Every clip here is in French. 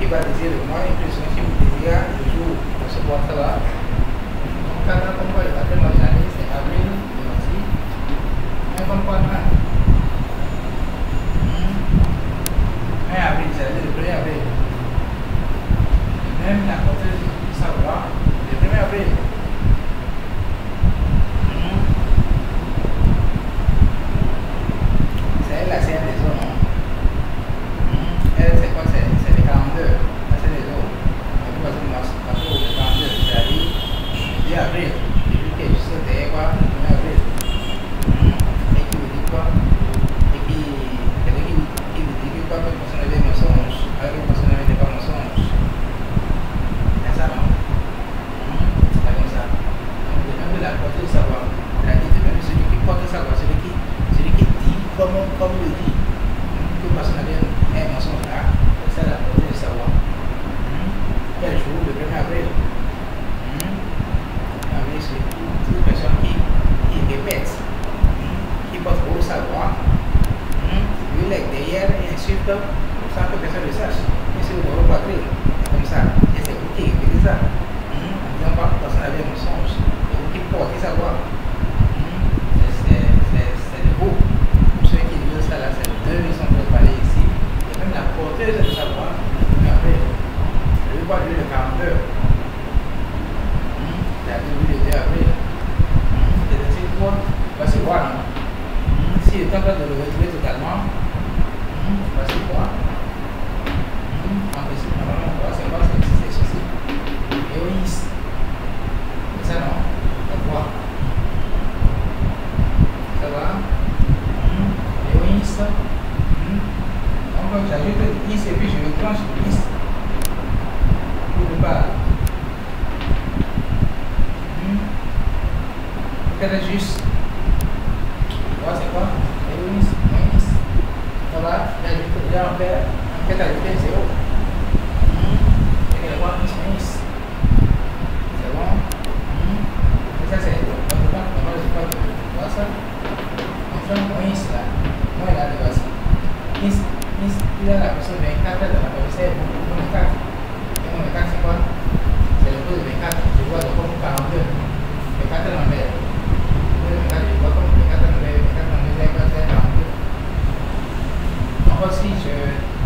qui va dizer le mois impression que vous désirez le jour de ce boîte-là. Donc, quand on va le battre dans l'année, c'est avril, voici. On comprend pas. Avril, c'est le 1er avril. Même la portée du savoir, le 1er avril. C'est la scène des zones. Elle, c'est quoi? C'est les 42. La scène des zones. On va dire le 42, c'est-à-dire le 2 avril. Et puis que juste derrière quoi, le 1er avril. Et qui vous dit quoi? Et qui vous dit quoi? Que le personnel des mensonges, avec le personnel des pas mensonges. C'est ça, non? C'est comme ça. Donc, de même la portée du savoir. La dit de même celui qui porte le savoir, celui qui dit comme le dit. Que le personnel est mensonge là. C'est ça la portée du savoir. Quel jour? Le 1er avril. Avril, c'est toute personne qui répète, qui porte au savoir. Lui, derrière, et ensuite, sans que personne le sache. Et c'est le numéro 4, comme ça. Et c'est vous qui répétez ça. En disant pas que personne n'avait un mensonge. C'est vous qui portez savoir. C'est le beau. Pour ceux qui disent ça, là, c'est le 2, ils sont préparés ici. Et même la porteuse de savoir, après, le 2 avril, le 42. La Bible, le 2 avril. C'est quoi? Voici quoi, non? Si le temps de le retrouver totalement, voici quoi? En principe, normalement, on va savoir c'est ceci. Éoïs. C'est ça, non? On voit. Ça va? Éoïs. Donc, j'ajoute le is et puis je le tranche le is. Pour le bas. C'est juste. Voilà, c'est quoi? Éoïs. Ça va? Là, on fait ajouter 0. Et le voir, c'est bon? Et ça, c'est le temps qu'on va le faire. Tu vois ça? On fait un point là. Moi, là, de voici. Il a la personne 24 dans la commissaire. Mon 4. Et mon 4, c'est quoi? C'est le code de 24. Je vois le code 42. 24 dans l'envers. Le 24, je vois comme 24 dans l'envers. 24 dans l'envers, c'est 42. Encore si je.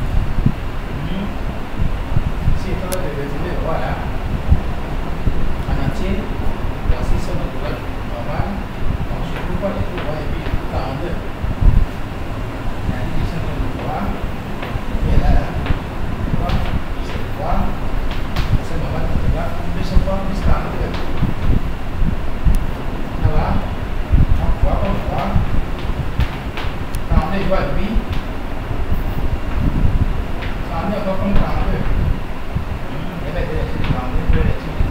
Si je peux le résumer, voilà. En entier, voici sur notre droite normale. Donc je peux pas les pouvoirs et puis 42. La division de pouvoir. Et là, c'est pouvoir. C'est normal de pouvoir. Plus ou moins, plus 42. Ça va? Donc, pouvoir. 42 doit lui. 42 encore comme 42. Et bien, c'est 42,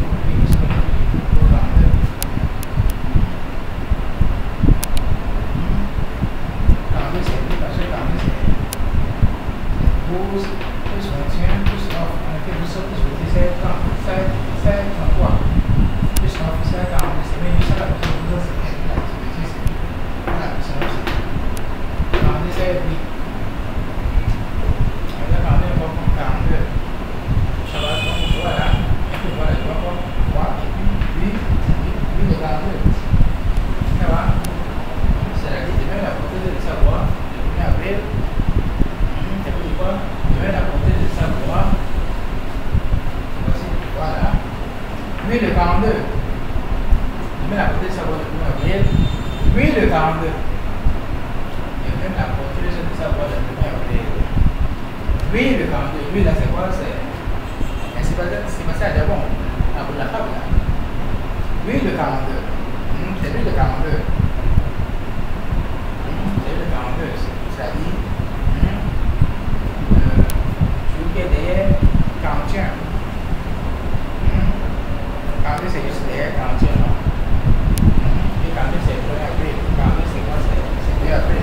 Lui le 42. Je mets la portée de savoir le 1er avril. Lui le 42. Et même la portée de savoir le 1er avril. Lui le 42. Lui là c'est quoi? C'est passé à Gabon. À bout de la fable là. Lui le 42. C'est lui le 42. C'est lui le 42. C'est-à-dire. Celui qui est derrière 41. 42 c'est juste derrière 41, non? Et 42 c'est le 1er avril. 42 c'est quoi? C'est 2 avril.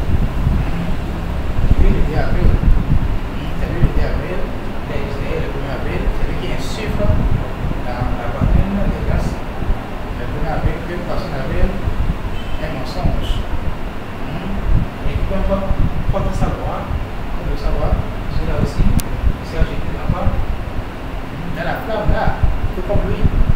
Lui le 2 avril. C'est lui le 2 avril. C'est juste derrière le 1er avril. C'est lui qui insuffle la poitrine de glace. Le 1er avril, le 1er avril est mensonge. Et qui porte comme lui.